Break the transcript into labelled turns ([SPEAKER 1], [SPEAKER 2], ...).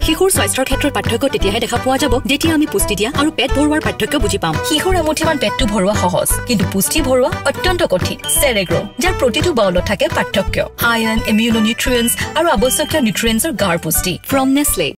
[SPEAKER 1] শিশুৰ স্বাস্থ্যৰ ক্ষেত্ৰত পাৰ্থক্য তেতিয়াহে দেখা পোৱা যাব যেতিয়া আমি পুষ্টি দিয়া আৰু পেট ভৰোৱাৰ পাৰ্থক্য বুজি পাম শিশুৰ এমুঠিমান পেটটো ভৰোৱা সহজ কিন্তু পুষ্টি ভৰোৱা অত্যন্ত কঠিন Ceregrow যাৰ প্ৰতিটো বাউলত থাকে পাৰ্থক্য আয়ৰন ইমিউনো নিউট্ৰিয়েন্টছ আৰু আৱশ্যকীয় নিউট্ৰিয়েন্টছৰ গাঢ় পুষ্টি from Nestle